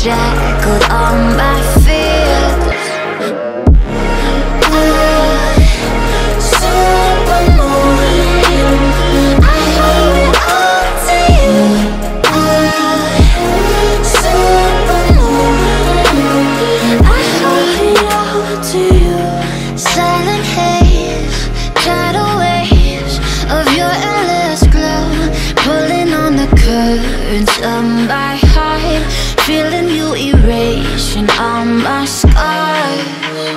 shackled on my feet. Supermoon, I owe it all to you. Supermoon, I owe it all to you. Silent haze, tidal waves of your endless glow, pulling on the currents of my heart, feeling you erasing all my scars.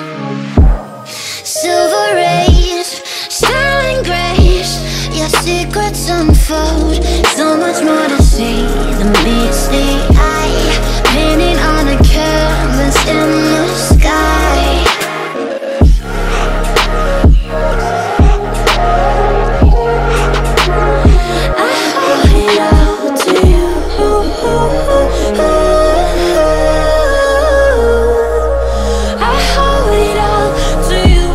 Silver rays, sterling grace, your secrets unfold. So much more to see than meets the eye, painting on a canvas in the sky. I owe it all to you. I owe it all to you.